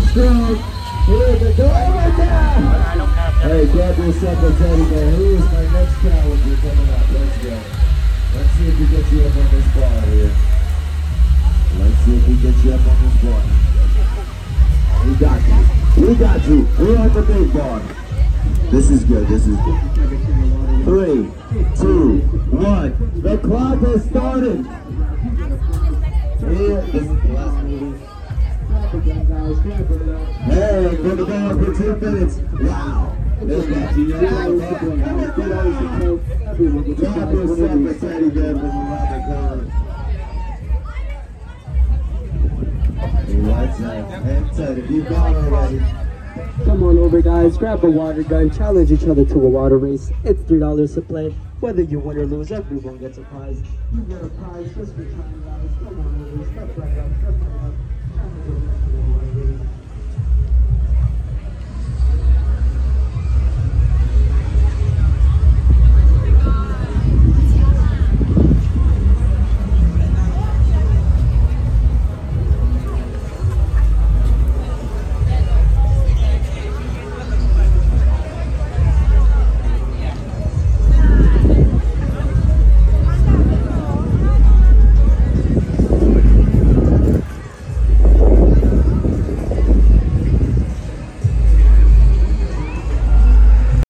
strong. Here we go. Right there. Hey, grab yourself a teddy bear. Who is my next challenger coming up? Let's go. Let's see if we get you up on this bar here. Let's see if we get you up on this bar. We got you. We got you. We're on the big bar. This is good. This is good. 3, 2, 1. The clock has started. Here, this is the last movie. Hey, for the ball for 2 minutes. Wow. They got you. Drop yourself a teddy bear from around the corner. What's up? Hang tight. If you've gone already. Come on over, guys. Grab a water gun. Challenge each other to a water race. It's $3 to play. Whether you win or lose, everyone gets a prize. You get a prize just for trying, guys. Come on over. Step right up. Step right up.